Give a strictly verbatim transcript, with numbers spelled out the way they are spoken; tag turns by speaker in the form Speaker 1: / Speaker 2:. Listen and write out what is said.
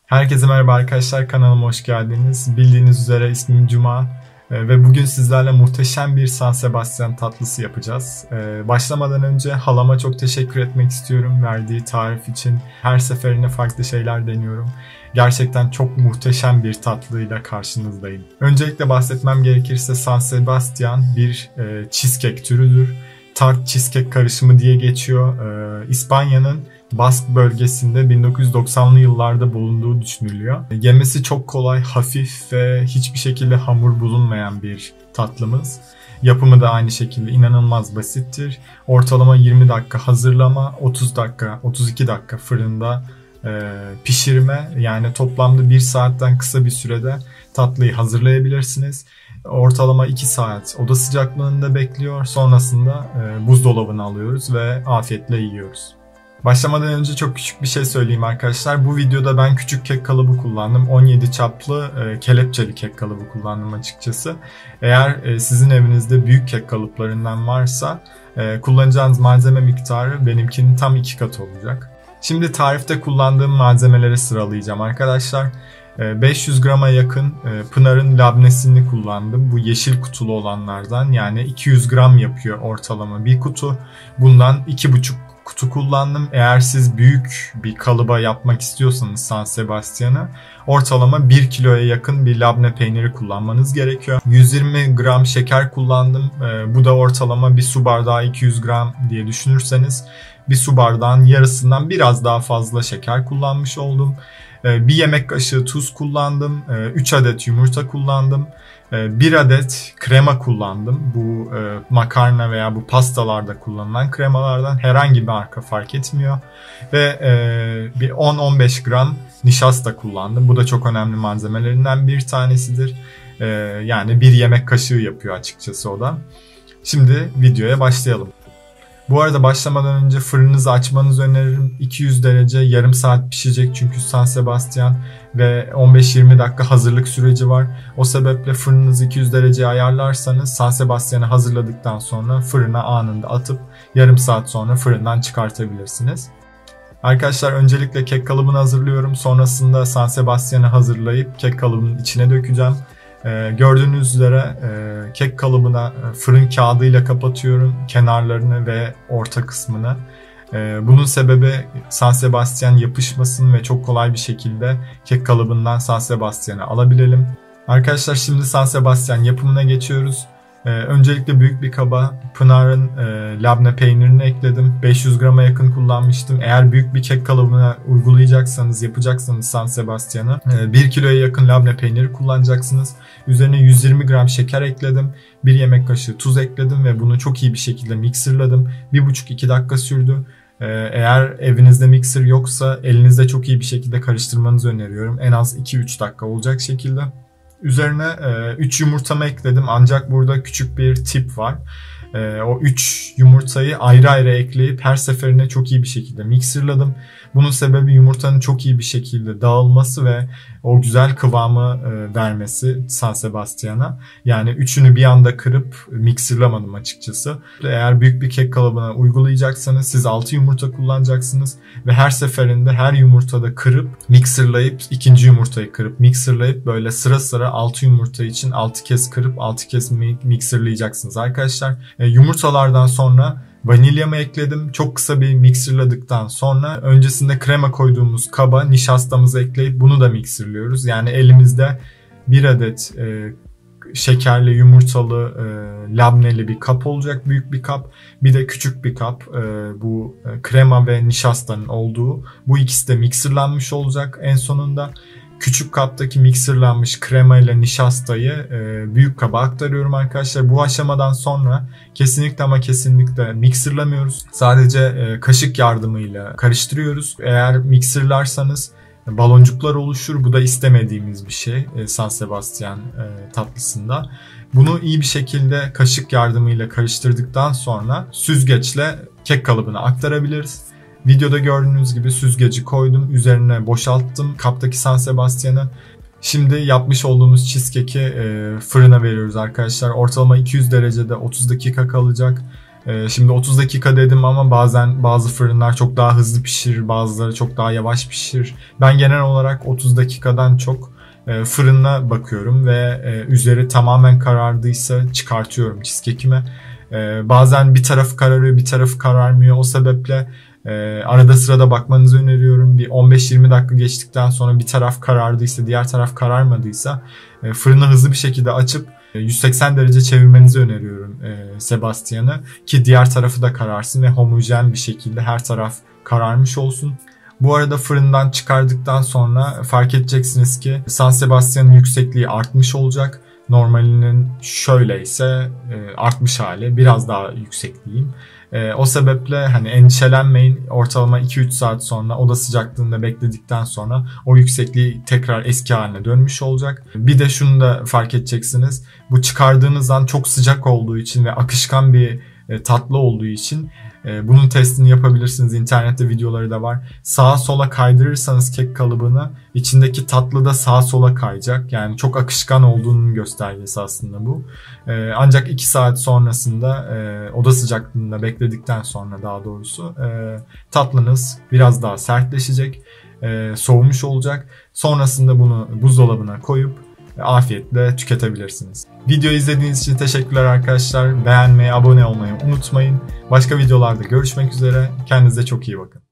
Speaker 1: Herkese merhaba arkadaşlar, kanalıma hoş geldiniz. Bildiğiniz üzere ismim Cuma ve bugün sizlerle muhteşem bir San Sebastian tatlısı yapacağız. Başlamadan önce halama çok teşekkür etmek istiyorum verdiği tarif için. Her seferinde farklı şeyler deniyorum. Gerçekten çok muhteşem bir tatlıyla karşınızdayım. Öncelikle bahsetmem gerekirse San Sebastian bir cheesecake türüdür. Tart cheesecake karışımı diye geçiyor. İspanya'nın Bask bölgesinde bin dokuz yüz doksanlı yıllarda bulunduğu düşünülüyor. Yemesi çok kolay, hafif ve hiçbir şekilde hamur bulunmayan bir tatlımız. Yapımı da aynı şekilde inanılmaz basittir. Ortalama yirmi dakika hazırlama, otuz dakika, otuz iki dakika fırında e, pişirme. Yani toplamda bir saatten kısa bir sürede tatlıyı hazırlayabilirsiniz. Ortalama iki saat oda sıcaklığında bekliyor. Sonrasında e, buzdolabına alıyoruz ve afiyetle yiyoruz. Başlamadan önce çok küçük bir şey söyleyeyim arkadaşlar. Bu videoda ben küçük kek kalıbı kullandım. on yedi çaplı e, kelepçeli kek kalıbı kullandım açıkçası. Eğer e, sizin evinizde büyük kek kalıplarından varsa e, kullanacağınız malzeme miktarı benimkinin tam iki katı olacak. Şimdi tarifte kullandığım malzemeleri sıralayacağım arkadaşlar. beş yüz grama yakın Pınar'ın labnesini kullandım. Bu yeşil kutulu olanlardan, yani iki yüz gram yapıyor ortalama bir kutu. Bundan iki buçuk kutu kullandım. Eğer siz büyük bir kalıba yapmak istiyorsanız San Sebastian'ı ortalama bir kiloya yakın bir labne peyniri kullanmanız gerekiyor. yüz yirmi gram şeker kullandım. Bu da ortalama bir su bardağı iki yüz gram diye düşünürseniz bir su bardağın yarısından biraz daha fazla şeker kullanmış oldum. Bir yemek kaşığı tuz kullandım. üç adet yumurta kullandım. bir adet krema kullandım. Bu makarna veya bu pastalarda kullanılan kremalardan, herhangi bir marka fark etmiyor. Ve bir on on beş gram nişasta kullandım. Bu da çok önemli malzemelerinden bir tanesidir. Yani bir yemek kaşığı yapıyor açıkçası o da. Şimdi videoya başlayalım. Bu arada başlamadan önce fırınınızı açmanızı öneririm. iki yüz derece yarım saat pişecek çünkü San Sebastian ve on beş yirmi dakika hazırlık süreci var. O sebeple fırınınızı iki yüz dereceye ayarlarsanız San Sebastian'ı hazırladıktan sonra fırına anında atıp yarım saat sonra fırından çıkartabilirsiniz. Arkadaşlar öncelikle kek kalıbını hazırlıyorum. Sonrasında San Sebastian'ı hazırlayıp kek kalıbının içine dökeceğim. Ee, gördüğünüz üzere e, kek kalıbına e, fırın kağıdıyla kapatıyorum kenarlarını ve orta kısmını. E, bunun sebebi San Sebastian yapışmasın ve çok kolay bir şekilde kek kalıbından San Sebastian'ı alabilelim. Arkadaşlar şimdi San Sebastian yapımına geçiyoruz. Ee, öncelikle büyük bir kaba Pınar'ın e, labne peynirini ekledim. beş yüz grama yakın kullanmıştım. Eğer büyük bir kek kalıbına uygulayacaksanız, yapacaksanız San Sebastian'ı e, bir kiloya yakın labne peyniri kullanacaksınız. Üzerine yüz yirmi gram şeker ekledim. bir yemek kaşığı tuz ekledim ve bunu çok iyi bir şekilde mixerladım. bir buçuk iki dakika sürdü. Ee, eğer evinizde mixer yoksa elinizde çok iyi bir şekilde karıştırmanızı öneriyorum. En az iki üç dakika olacak şekilde. Üzerine üç yumurtamı ekledim, ancak burada küçük bir tip var. E, o üç yumurtayı ayrı ayrı ekleyip her seferinde çok iyi bir şekilde mixerladım. Bunun sebebi yumurtanın çok iyi bir şekilde dağılması ve o güzel kıvamı e, vermesi San Sebastian'a. Yani üçünü bir anda kırıp mixerlamadım açıkçası. Eğer büyük bir kek kalıbına uygulayacaksanız siz altı yumurta kullanacaksınız ve her seferinde her yumurtada kırıp mixerlayıp ikinci yumurtayı kırıp mixerlayıp böyle sıra sıra altı yumurta için altı kez kırıp altı kez mixerlayacaksınız arkadaşlar. E, yumurtalardan sonra vanilyamı ekledim. Çok kısa bir mixerladıktan sonra öncesinde krema koyduğumuz kaba nişastamızı ekleyip bunu da mixerliyoruz. Yani elimizde bir adet e, şekerli, yumurtalı, e, labneli bir kap olacak, büyük bir kap. Bir de küçük bir kap, e, bu e, krema ve nişastanın olduğu. Bu ikisi de mixerlanmış olacak en sonunda. Küçük kaptaki mixerlanmış krema ile nişastayı e, büyük kaba aktarıyorum arkadaşlar. Bu aşamadan sonra kesinlikle ama kesinlikle mixerlamıyoruz. Sadece e, kaşık yardımıyla karıştırıyoruz. Eğer mixerlarsanız baloncuklar oluşur. Bu da istemediğimiz bir şey e, San Sebastian e, tatlısında. Bunu iyi bir şekilde kaşık yardımıyla karıştırdıktan sonra süzgeçle kek kalıbına aktarabiliriz. Videoda gördüğünüz gibi süzgeci koydum. Üzerine boşalttım kaptaki San Sebastian'ı. Şimdi yapmış olduğumuz cheesecake'i e, fırına veriyoruz arkadaşlar. Ortalama iki yüz derecede otuz dakika kalacak. Şimdi otuz dakika dedim ama bazen bazı fırınlar çok daha hızlı pişirir, bazıları çok daha yavaş pişirir. Ben genel olarak otuz dakikadan çok fırına bakıyorum ve üzeri tamamen karardıysa çıkartıyorum cheesecake'imi. Bazen bir tarafı kararıyor, bir tarafı kararmıyor. O sebeple arada sırada bakmanızı öneriyorum. Bir on beş yirmi dakika geçtikten sonra bir taraf karardıysa, diğer taraf kararmadıysa fırını hızlı bir şekilde açıp yüz seksen derece çevirmenizi öneriyorum e, Sebastian'ı ki diğer tarafı da kararsın ve homojen bir şekilde her taraf kararmış olsun. Bu arada fırından çıkardıktan sonra fark edeceksiniz ki San Sebastian'ın yüksekliği artmış olacak. Normalinin şöyleyse e, artmış hali, biraz daha yüksek diyeyim. E, o sebeple hani endişelenmeyin, ortalama iki üç saat sonra oda sıcaklığında bekledikten sonra o yüksekliği tekrar eski haline dönmüş olacak. Bir de şunu da fark edeceksiniz, bu çıkardığınız an çok sıcak olduğu için ve akışkan bir e, tatlı olduğu için e, bunun testini yapabilirsiniz. İnternette videoları da var. Sağa sola kaydırırsanız kek kalıbını içindeki tatlı da sağa sola kayacak. Yani çok akışkan olduğunun göstergesi aslında bu. E, ancak iki saat sonrasında e, oda sıcaklığında bekledikten sonra daha doğrusu e, tatlınız biraz daha sertleşecek. E, soğumuş olacak. Sonrasında bunu buzdolabına koyup afiyetle tüketebilirsiniz. Videoyu izlediğiniz için teşekkürler arkadaşlar. Beğenmeyi, abone olmayı unutmayın. Başka videolarda görüşmek üzere. Kendinize çok iyi bakın.